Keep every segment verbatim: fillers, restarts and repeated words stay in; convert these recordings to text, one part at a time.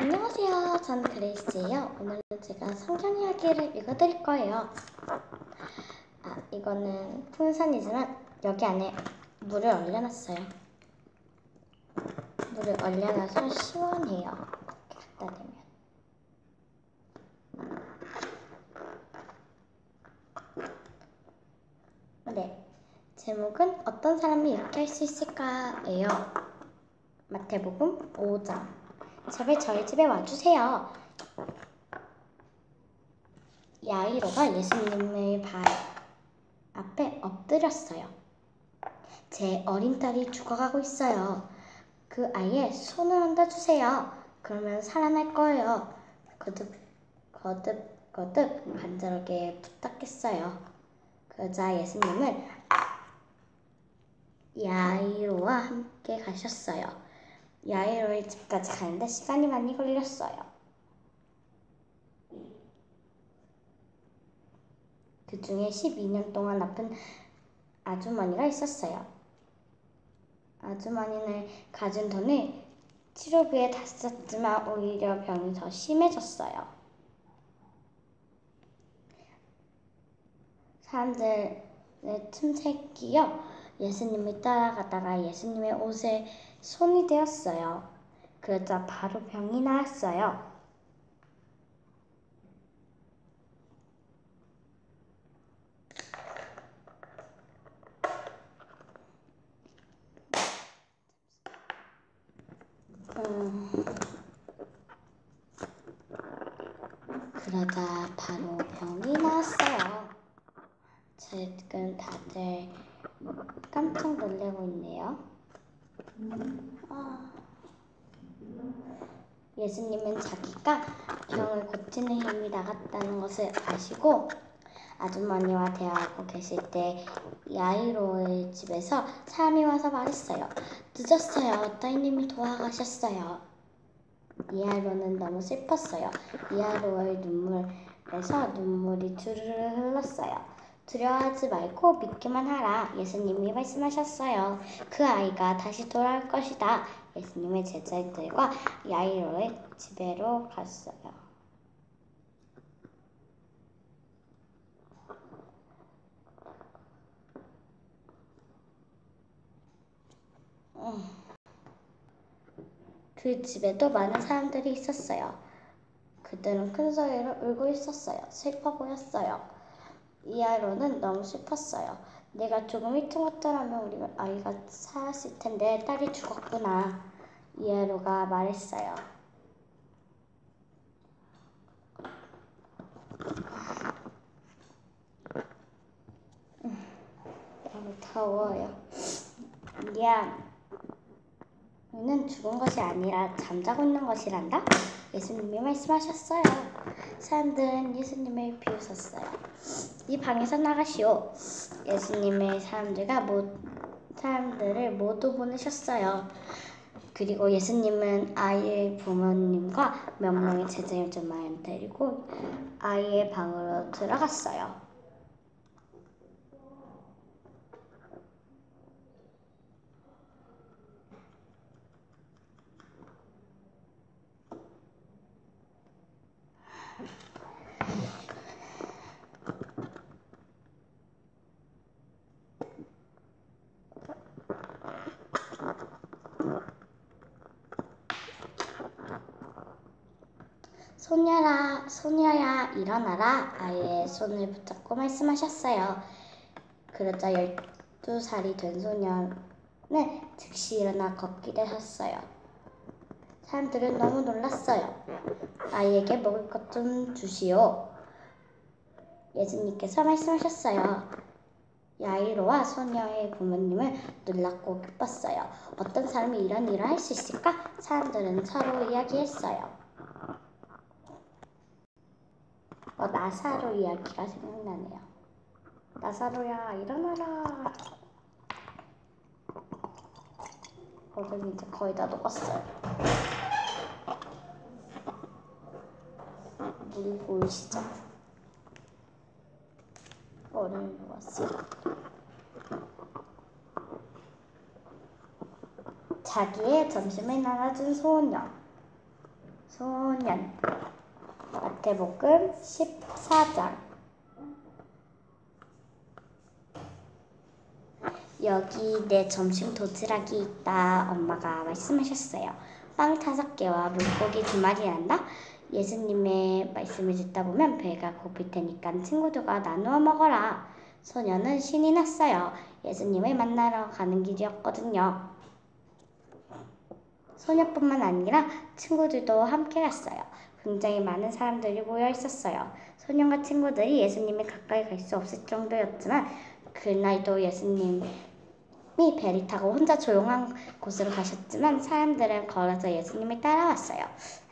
안녕하세요. 저는 그레이스예요. 오늘은 제가 성경 이야기를 읽어드릴 거예요. 아, 이거는 풍선이지만 여기 안에 물을 얼려놨어요. 물을 얼려놔서 시원해요. 이렇게 갖다 대면. 네, 제목은 어떤 사람이 이렇게 할 수 있을까예요. 마태복음 오 장. 제발 저희 집에 와주세요. 야이로가 예수님의 발 앞에 엎드렸어요. 제 어린 딸이 죽어가고 있어요. 그 아이의 손을 얹어주세요. 그러면 살아날 거예요. 거듭 거듭 거듭 간절하게 부탁했어요. 그러자 예수님은 야이로와 함께 가셨어요. 야이로의 집까지 가는데 시간이 많이 걸렸어요. 그 중에 십이 년 동안 아픈 아주머니가 있었어요. 아주머니는 가진 돈을 치료비에 다 썼지만 오히려 병이 더 심해졌어요. 사람들의 틈새 끼어 예수님을 따라가다가 예수님의 옷에 손이 대었어요. 그러자 바로 병이 나았어요. 음, 그러자 바로 병이 나았어요. 지금 다들 깜짝 놀라고 있네요. 아, 예수님은 자기가 병을 고치는 힘이 나갔다는 것을 아시고 아주머니와 대화하고 계실 때 야이로의 집에서 사람이 와서 말했어요. 늦었어요. 따님이 돌아가셨어요. 야이로는 너무 슬펐어요. 야이로의 눈물에서 눈물이 주르르 흘렀어요. 두려워하지 말고 믿기만 하라. 예수님이 말씀하셨어요. 그 아이가 다시 돌아올 것이다. 예수님의 제자들과 야이로의 집에로 갔어요. 그 집에도 많은 사람들이 있었어요. 그들은 큰 소리로 울고 있었어요. 슬퍼 보였어요. 야이로는 너무 슬펐어요. 내가 조금 일찍 왔더라면 우리 아이가 살았을 텐데 딸이 죽었구나. 야이로가 말했어요. 너무 더워요. 야, 너는 죽은 것이 아니라 잠자고 있는 것이란다? 예수님이 말씀하셨어요. 사람들은 예수님을 비웃었어요. 이 방에서 나가시오. 예수님의 사람들과 모, 사람들을 모두 보내셨어요. 그리고 예수님은 아이의 부모님과 몇 명의 제자들만 데리고 아이의 방으로 들어갔어요. 소녀라, 소녀야, 일어나라. 아이의 손을 붙잡고 말씀하셨어요. 그러자 열두 살이 된 소녀는 즉시 일어나 걷기를 했어요. 사람들은 너무 놀랐어요. 아이에게 먹을 것 좀 주시오. 예수님께서 말씀하셨어요. 야이로와 소녀의 부모님은 놀랍고 기뻤어요. 어떤 사람이 이런 일을 할 수 있을까? 사람들은 서로 이야기했어요. 어, 나사로 이야기가 생각나네요. 나사로야, 일어나라. 거기 이제 거의 다 녹았어요. 물이 보이시죠? 얼음이 녹았어요. 자기의 점심을 나눠준 소녀. 소년. 마태복음 십사 장. 여기 내 점심 도시락이 있다. 엄마가 말씀하셨어요. 빵 다섯 개와 물고기 두 마리란다. 예수님의 말씀을 듣다 보면 배가 고플 테니까 친구들과 나누어 먹어라. 소녀는 신이 났어요. 예수님을 만나러 가는 길이었거든요. 소녀뿐만 아니라 친구들도 함께 갔어요. 굉장히 많은 사람들이 모여 있었어요. 소년과 친구들이 예수님이 가까이 갈 수 없을 정도였지만 그날도 예수님이 배를 타고 혼자 조용한 곳으로 가셨지만 사람들은 걸어서 예수님을 따라왔어요.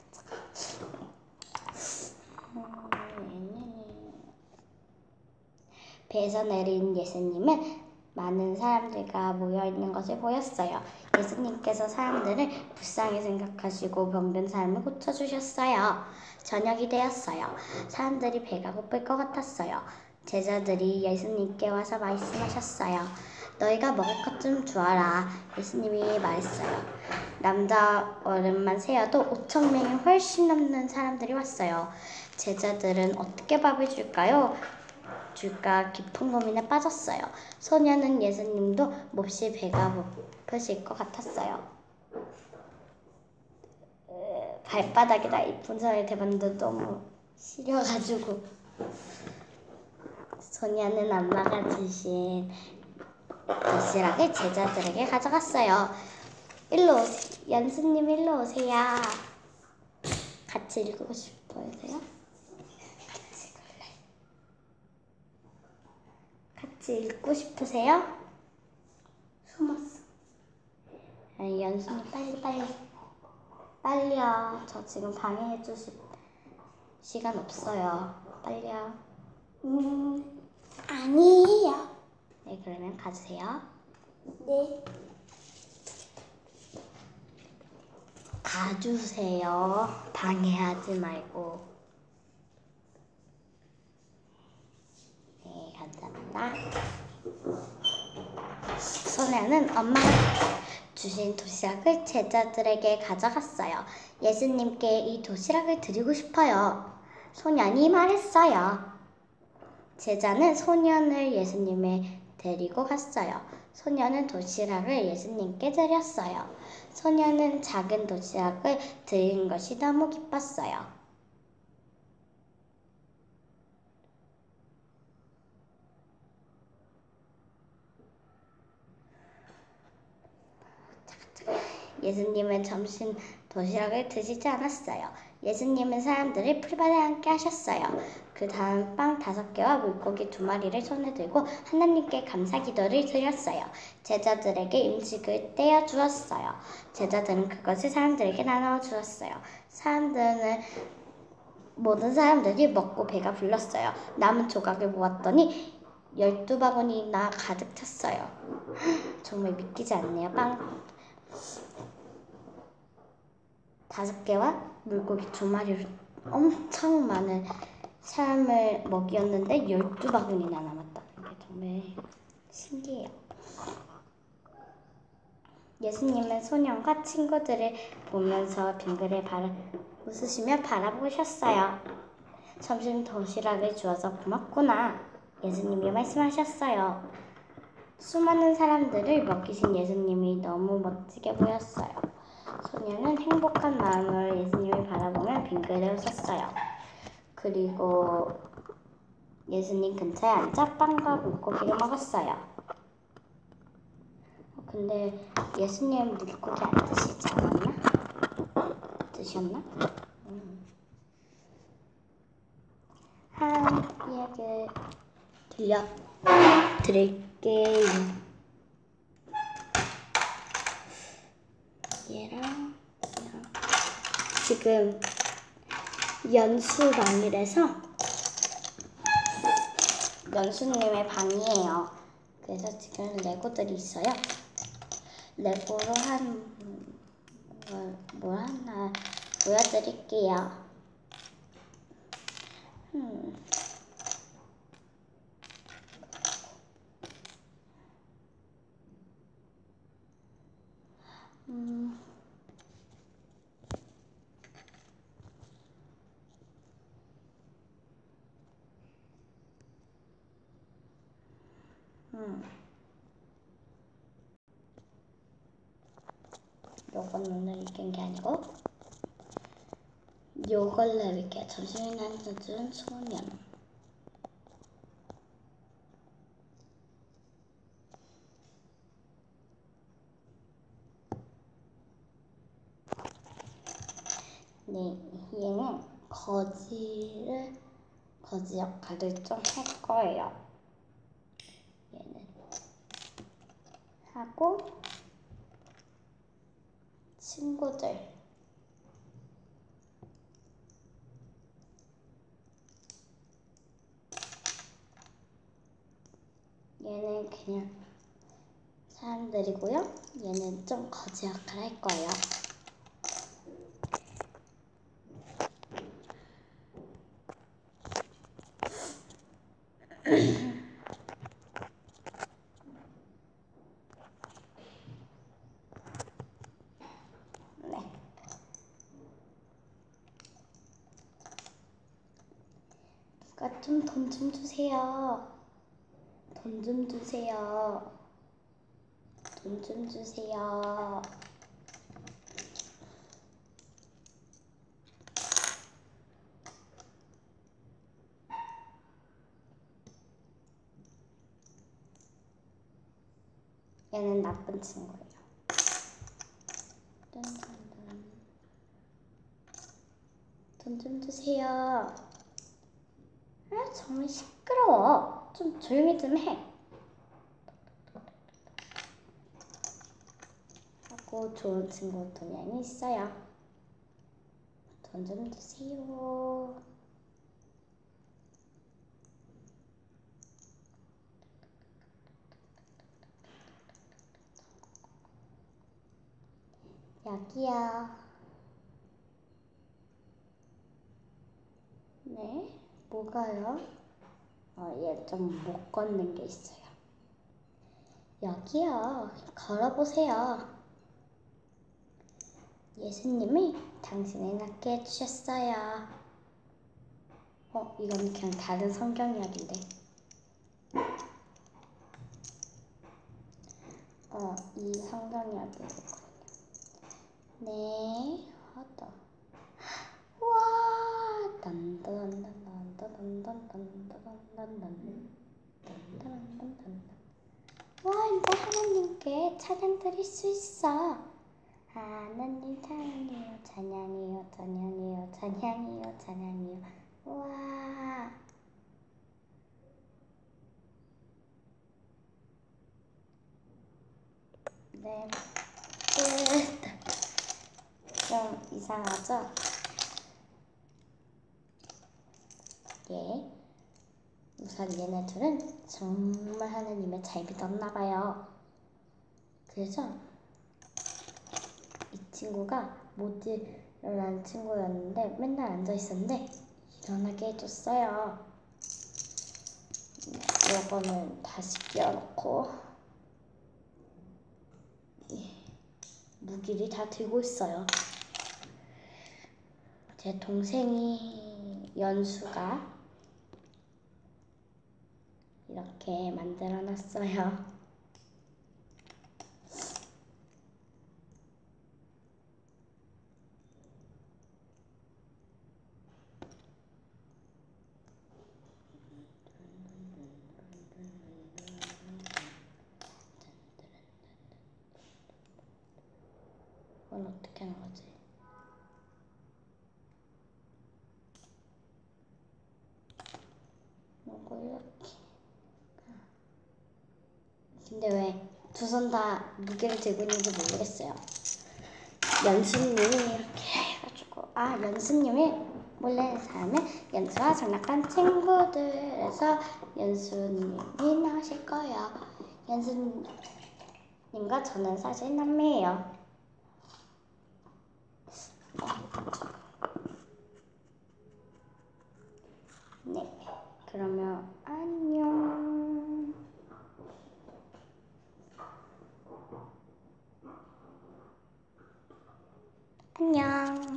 배에서 내린 예수님은 많은 사람들과 모여있는 것을 보였어요. 예수님께서 사람들을 불쌍히 생각하시고 병든 사람을 고쳐주셨어요. 저녁이 되었어요. 사람들이 배가 고플 것 같았어요. 제자들이 예수님께 와서 말씀하셨어요. 너희가 먹을 것 좀 주어라. 예수님이 말했어요. 남자 어른만 세어도 오천 명이 훨씬 넘는 사람들이 왔어요. 제자들은 어떻게 밥을 줄까요? 줄까 깊은 고민에 빠졌어요. 소녀는 예수님도 몹시 배가 고프실 것 같았어요. 에, 발바닥에다 이 분선을 대봤는데 너무 시려가지고 소녀는 엄마가 주신 도시락을 제자들에게 가져갔어요. 일로 오세요. 연수님 일로 오세요. 같이 읽고 싶으세요? 같이 읽고 싶으세요? 숨었어. 아니, 연수님 빨리 빨리 빨리요. 저 지금 방해해 주실 시간 없어요. 빨리요. 음 아니에요. 네, 그러면 가주세요. 네. 가주세요. 방해하지 말고. 네, 감사합니다. 소녀는 엄마가 주신 도시락을 제자들에게 가져갔어요. 예수님께 이 도시락을 드리고 싶어요. 소년이 말했어요. 제자는 소년을 예수님에 데리고 갔어요. 소년은 도시락을 예수님께 드렸어요. 소년은 작은 도시락을 드린 것이 너무 기뻤어요. 예수님은 점심 도시락을 드시지 않았어요. 예수님은 사람들을 풀밭에 함께 하셨어요. 그 다음 빵 다섯 개와 물고기 두 마리를 손에 들고 하나님께 감사 기도를 드렸어요. 제자들에게 음식을 떼어 주었어요. 제자들은 그것을 사람들에게 나눠 주었어요. 사람들은 모든 사람들이 먹고 배가 불렀어요. 남은 조각을 모았더니 열두 바구니나 가득 찼어요. 정말 믿기지 않네요. 빵 다섯 개와 물고기 두 마리로 엄청 많은 사람을 먹였는데 열두 바구니나 남았다는 게 정말 신기해요. 예수님은 소년과 친구들을 보면서 빙그레 바라, 웃으시며 바라보셨어요. 점심 도시락을 주어서 고맙구나. 예수님이 말씀하셨어요. 수많은 사람들을 먹이신 예수님이 너무 멋지게 보였어요. 소녀는 행복한 마음으로 예수님을 바라보며 빙그레 웃었어요. 그리고 예수님 근처에 앉아 빵과 물고기를 먹었어요. 근데 예수님은 물고기 안 드시지 않았나? 드셨나? 음. 한 이야기를 들려드릴게요. 얘랑 얘랑 지금 연수방이라서 연수님의 방이에요. 그래서 지금 레고들이 있어요. 레고로 한 뭘, 뭘 하나 보여드릴게요. 음. 음. 음. 요건 오늘 이긴 게 아니고 요걸 내릴게요. 점심이 늦은 소년. 네, 얘는 거지를 거지 역할을 좀 할 거예요. 얘는 하고 친구들 얘는 그냥 사람들이고요. 얘는 좀 거지 역할 할 거예요. 네. 누가 좀 돈 좀 주세요. 돈 좀 주세요. 돈 좀 주세요. 얘는 나쁜 친구예요. 돈 좀 주세요. 아, 정말 시끄러워. 좀 조용히 좀 해. 하고 좋은 친구 동양이 있어요. 돈 좀 주세요. 여기요. 네, 뭐가요? 어, 얘 좀 못 걷는 게 있어요. 여기요. 걸어보세요. 예수님이 당신을 낫게 해주셨어요. 어, 이건 그냥 다른 성경 이야기인데. 어, 이 성경 이야기거든요. 네, 하다. 와, 딴딴딴딴딴딴딴딴딴딴딴딴딴. 와, 이거 하나님께 찬양 드릴 수 있어. 하나님 찬양해요, 찬양해요, 찬양해요, 찬양해요, 찬양해요. 와. 네, 끝. 좀 이상하죠? 예. 우선 얘네 둘은 정말 하나님을 잘 믿었나봐요. 그래서 이 친구가 못 일어나는 친구였는데 맨날 앉아있었는데 일어나게 해줬어요. 이거는 다시 끼워놓고 무기를 다 들고 있어요. 제 동생이 연수가 이렇게 만들어놨어요. 이건 어떻게 하는 거지? 이거 이렇게. 근데 왜 두 손 다 무게를 들고 있는지 모르겠어요. 연수님이 이렇게 해가지고 아 연수님이 몰래 사람은 연수와 장난감 친구들에서 연수님이 나오실 거예요. 연수님과 저는 사실 남매예요. 네, 그러면 안녕. 안녕.